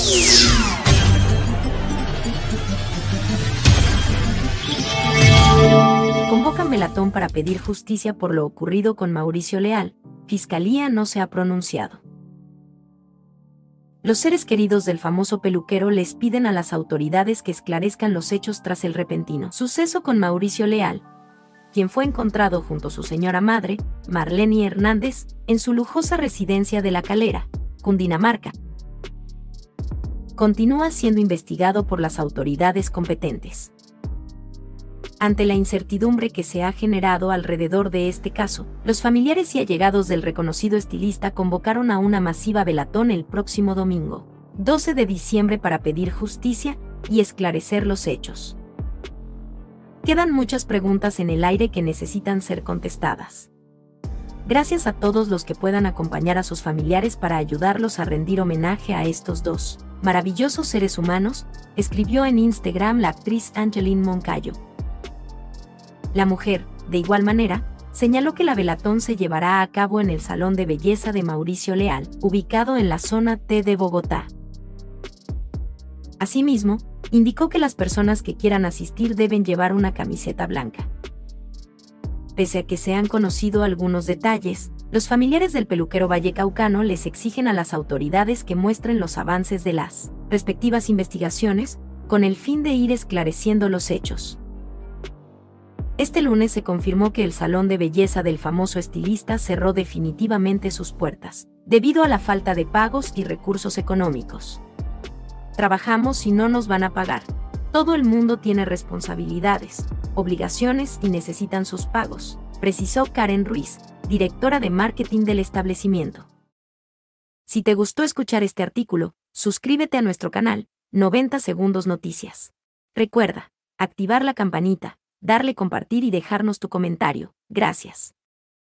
Convocan Melatón para pedir justicia por lo ocurrido con Mauricio Leal. Fiscalía no se ha pronunciado. Los seres queridos del famoso peluquero les piden a las autoridades que esclarezcan los hechos tras el repentino suceso con Mauricio Leal, quien fue encontrado junto a su señora madre, Marlene Hernández, en su lujosa residencia de La Calera, Cundinamarca. Continúa siendo investigado por las autoridades competentes. Ante la incertidumbre que se ha generado alrededor de este caso, los familiares y allegados del reconocido estilista convocaron a una masiva velatón el próximo domingo, 12 de diciembre, para pedir justicia y esclarecer los hechos. Quedan muchas preguntas en el aire que necesitan ser contestadas. Gracias a todos los que puedan acompañar a sus familiares para ayudarlos a rendir homenaje a estos dos maravillosos seres humanos, escribió en Instagram la actriz Angeline Moncayo. La mujer, de igual manera, señaló que la velatón se llevará a cabo en el Salón de Belleza de Mauricio Leal, ubicado en la zona T de Bogotá. Asimismo, indicó que las personas que quieran asistir deben llevar una camiseta blanca. Pese a que se han conocido algunos detalles, los familiares del peluquero vallecaucano les exigen a las autoridades que muestren los avances de las respectivas investigaciones, con el fin de ir esclareciendo los hechos. Este lunes se confirmó que el salón de belleza del famoso estilista cerró definitivamente sus puertas, debido a la falta de pagos y recursos económicos. Trabajamos y no nos van a pagar. Todo el mundo tiene responsabilidades, obligaciones y necesitan sus pagos, precisó Karen Ruiz, directora de marketing del establecimiento. Si te gustó escuchar este artículo, suscríbete a nuestro canal, 90 Segundos Noticias. Recuerda, activar la campanita, darle compartir y dejarnos tu comentario. Gracias.